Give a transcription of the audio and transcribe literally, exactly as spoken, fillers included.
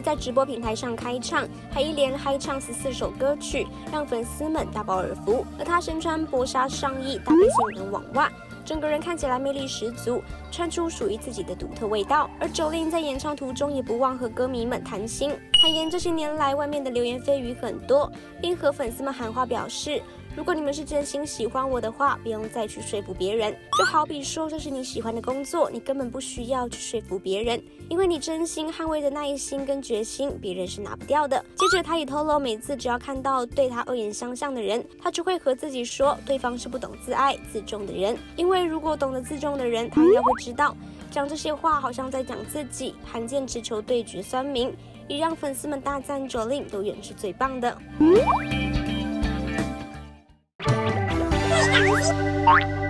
在直播平台上开唱，还一连嗨唱十四首歌曲，让粉丝们大饱耳福。而她身穿薄纱上衣，搭配性感网袜，整个人看起来魅力十足，穿出属于自己的独特味道。而Jolin在演唱途中也不忘和歌迷们谈心，坦言这些年来外面的流言蜚语很多，并和粉丝们喊话表示，如果你们是真心喜欢我的话，不用再去说服别人。就好比说这是你喜欢的工作，你根本不需要去说服别人，因为你真心捍卫的耐心跟决心，别人是拿不掉的。接着他也透露，每次只要看到对他恶言相向的人，他就会和自己说，对方是不懂自爱自重的人。因为如果懂得自重的人，他应该会知道，讲这些话好像在讲自己，罕见直球对决酸民，也让粉丝们大赞Jolin永远是最棒的。